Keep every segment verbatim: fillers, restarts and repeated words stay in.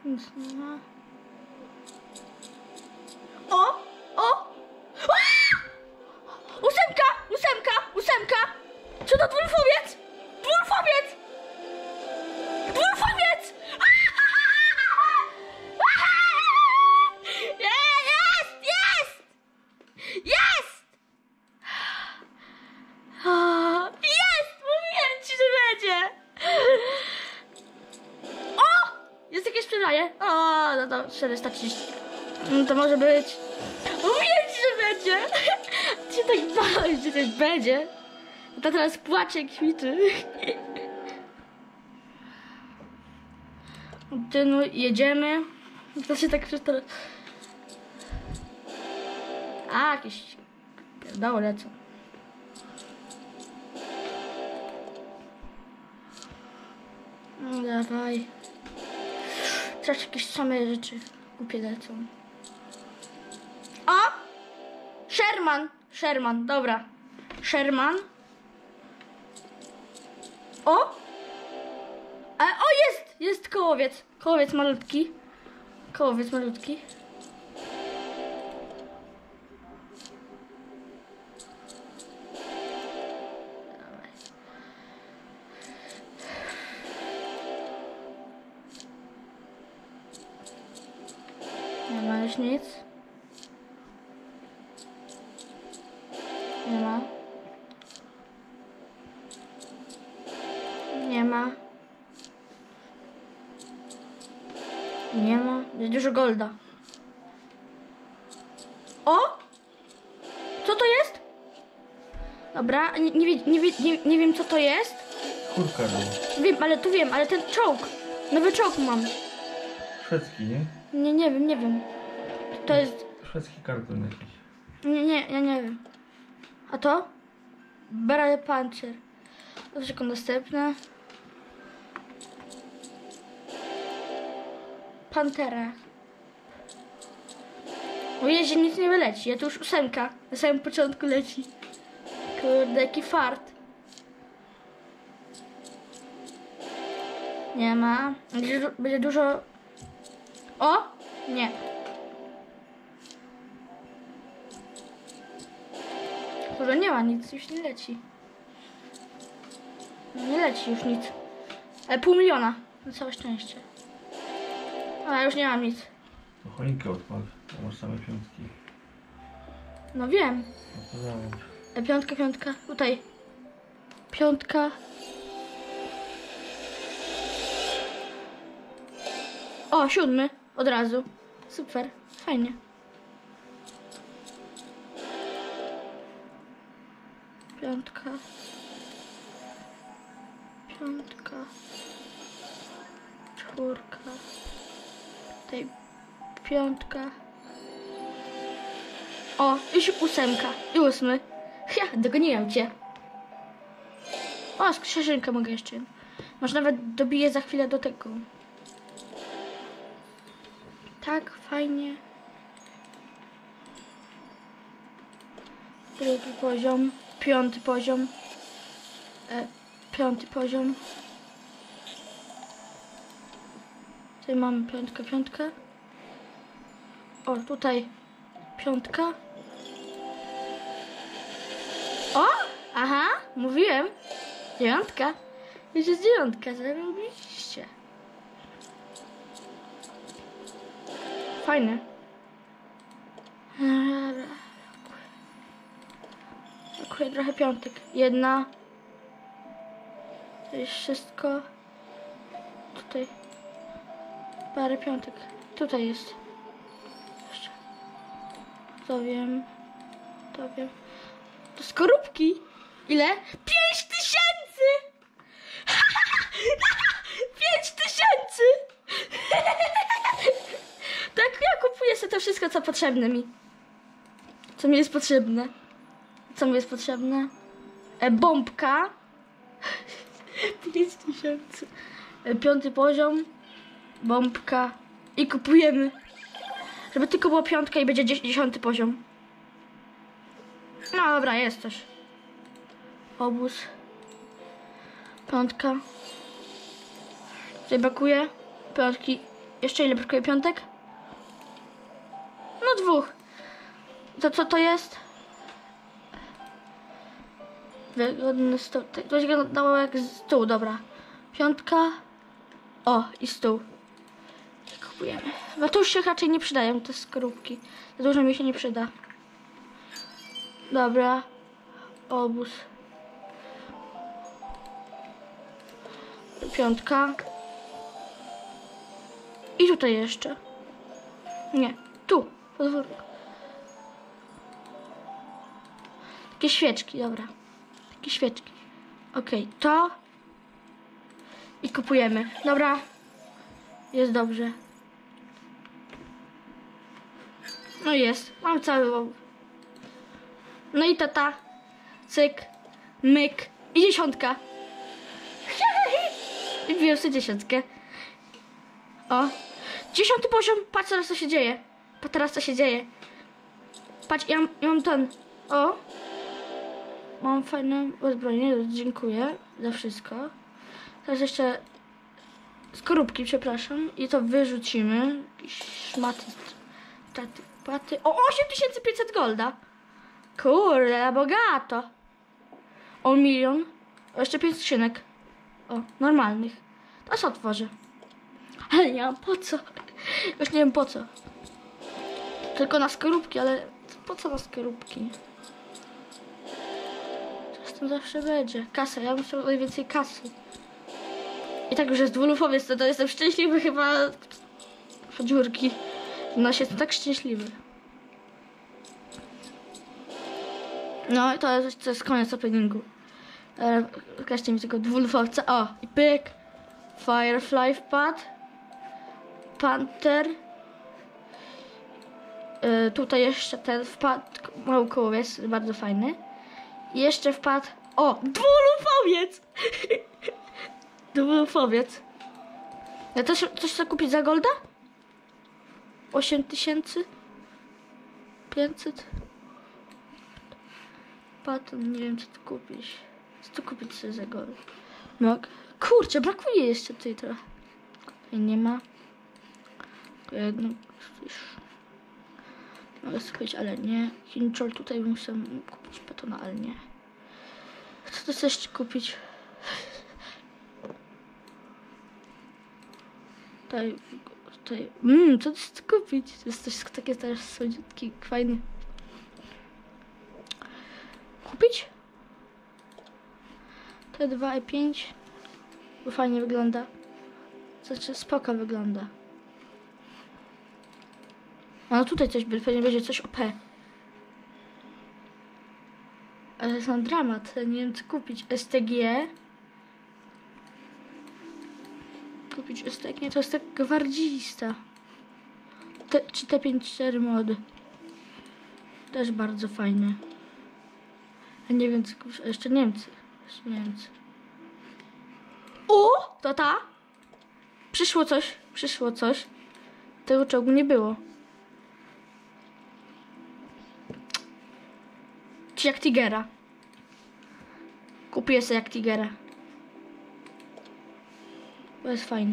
Nic nie ma. O! O! Aaa! Ósemka! Ósemka! Ósemka! Co to dwurfowiec? Dwurfowiec! Dwurfowiec! Jest! Jest! Jest! Jest! Mówiłem ci, że będzie! O! Jest jakieś przebranie? O, no to czterysta trzydzieści. No to może być. Mówiłem ci, że będzie! Ty się tak bałeś, że coś będzie. Ta teraz płacze i kwiczy. No, jedziemy. To się tak przez to... A, jakieś... pierdoły lecą. No dawaj. Teraz jakieś same rzeczy głupie lecą. O! Sherman! Sherman, dobra. Sherman. O! A, o, jest! Jest kołowiec. Kołowiec malutki. Kołowiec malutki. Dawaj. Nie ma już nic. Nie ma. Nie ma. Nie ma. Jest dużo golda. O! Co to jest? Dobra, nie, nie, nie, nie, nie wiem co to jest. Kurka był. Wiem, ale tu wiem, ale ten czołg. Nowy czołg mam. Szwedzki, nie? Nie, nie wiem, nie wiem. To jest... Szwedzki karton jakiś. Nie, nie, ja nie wiem. A to? Barrel Puncher. Dobrze, następne. Pantera. O jeździe nic nie wyleci. Ja tu już ósemka. Na samym początku leci. Kurde, jaki fart. Nie ma. Będzie, będzie dużo... O! Nie. Może nie ma nic, już nie leci. Nie leci już nic. Ale pół miliona. Na całe szczęście. Ale już nie mam nic. To choinkę odpal, bo masz same piątki. No wiem. No to załóż. E, piątka, piątka. Tutaj. Piątka. O, siódmy. Od razu. Super. Fajnie. Piątka. Piątka. Czwórka. Tutaj piątka. O, już ósemka. I ósmy. Ja, dogoniłem cię. O, skrzynkę mogę jeszcze. Może nawet dobiję za chwilę do tego. Tak, fajnie. Drugi poziom. Piąty poziom. E, piąty poziom. Tutaj mamy piątkę, piątkę. O, tutaj piątka. O! Aha, mówiłem. Dziewiątka. Już jest dziewiątka, zarobiliście. Fajne. Brakuje trochę piątek. Jedna. To jest wszystko. Tutaj. Parę piątek. Tutaj jest. Jeszcze. To wiem. To wiem. To skorupki. Ile? Pięć tysięcy! Pięć tysięcy! Tak, ja kupuję sobie to wszystko, co potrzebne mi. Co mi jest potrzebne. Co mi jest potrzebne? E, bombka. Pięć tysięcy. E, piąty poziom. Bombka. I kupujemy. Żeby tylko była piątka i będzie dziesiąty poziom. No dobra, jest też. Obóz. Piątka. Tutaj brakuje. Piątki. Jeszcze ile brakuje piątek? No dwóch. To co to jest? Wygodny stół. To wyglądało jak stół, dobra. Piątka. O, i stół. I kupujemy. No to już się raczej nie przydają, te skorupki. Za dużo mi się nie przyda. Dobra. Obóz. Piątka. I tutaj jeszcze. Nie, tu. Podwórko. Takie świeczki, dobra. Takie świeczki. Okej, okay, to. I kupujemy. Dobra. Jest dobrze. No jest. Mam cały obóz. No i tata. Cyk. Myk. I dziesiątka. I wbiłem sobie dziesiątkę. O. Dziesiąty poziom. Patrz teraz co się dzieje. Patrz teraz co się dzieje. Patrz, ja, ja mam ten. O. Mam fajne uzbrojenie. Dziękuję za wszystko. Teraz jeszcze skorupki, przepraszam. I to wyrzucimy. Szmaty. Taty, paty. O, osiem tysięcy pięćset golda. Kurde, bogato. O, milion. O, jeszcze pięć skrzynek. O, normalnych. To co otworzę? Ale nie mam po co. Już nie wiem po co. Tylko na skorupki, ale po co na skorupki? Coś tam zawsze będzie. Kasa, ja bym chciał najwięcej kasy. I tak już jest dwulufowiec, to, to jestem szczęśliwy chyba. Dziurki. No się jestem tak szczęśliwy. No i to jest, to jest koniec openingu. E, Pokażcie mi tego dwulufowca. O, i pyk. Firefly wpadł. Panther. E, tutaj jeszcze ten wpadł. Mały kołowiec, bardzo fajny. I jeszcze wpadł. O, dwulufowiec! Dwulufowiec. Ja też coś chcę kupić za golda? osiem tysięcy pięćset. Paton, nie wiem co tu kupić. Co tu kupić sobie za gold? Mog. Kurczę, brakuje jeszcze tutaj trochę. Tutaj nie ma. Jedno. Mogę sobie kupić, ale nie. Hinchol tutaj muszę kupić patona, ale nie. Chcę to jeszcze kupić. Tutaj, tutaj. Mmm, co to jest kupić? To jest coś takie też słodziutki, fajny. Kupić? T dwa i pięć. Bo fajnie wygląda. Znaczy spoko wygląda. A no tutaj coś pewnie będzie coś O P. Ale to jest na dramat. Ja nie wiem co kupić. S T G. Kupić S T G. Nie, to jest tak gwardzista. Te, czy T pięćdziesiąt cztery mody. Też bardzo fajne. Ja nie wiem co kupić. A jeszcze Niemcy. Jeszcze Niemcy. O! To ta? Przyszło coś. Przyszło coś. Tego czołgu nie było. Czy jak Tigera. Kupię sobie jak Tigera. Bo jest fajny.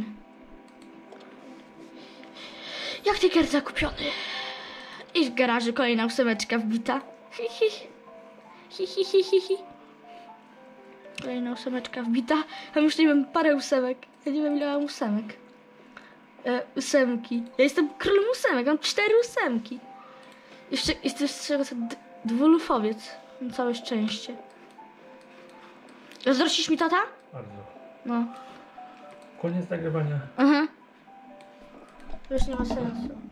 Jak Tiger zakupiony. I w garażu kolejna ósemeczka wbita. Hi, hi. Hi, hi, hi, hi, hi. Kolejna ósemeczka wbita. Mam już nie wiem parę ósemek. Ja nie wiem ile mam ósemek. E, ósemki. Ja jestem królem ósemek. Mam cztery ósemki. Jeszcze jest z czego to dwulufowiec. Mam całe szczęście. Zazdrościsz mi tata? Bardzo. No. Koniec nagrywania. Aha. To już nie ma sensu.